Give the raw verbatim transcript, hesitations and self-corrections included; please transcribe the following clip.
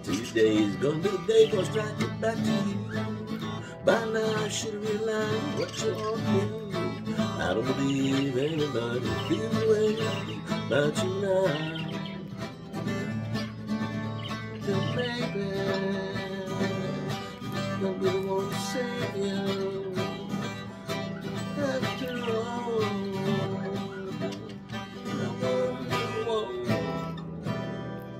Today's gonna be the day gonna strike it back to you. By now I should realize what you're doing. I don't believe anybody feels the way I do about you now. Baby,